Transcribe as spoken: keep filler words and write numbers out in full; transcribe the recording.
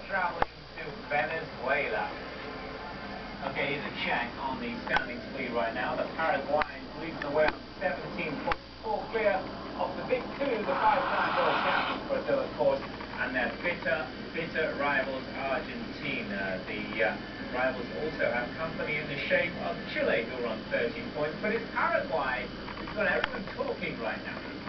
traveling to Venezuela. Okay, here's a check on the standings lead right now. The Paraguayans leading the way on seventeen points, four clear of the big two, the five-time world champions Brazil, of course, and their bitter, bitter rivals Argentina. The uh, rivals also have company in the shape of Chile, who are on thirteen points, but it's Paraguay who's got everyone talking right now.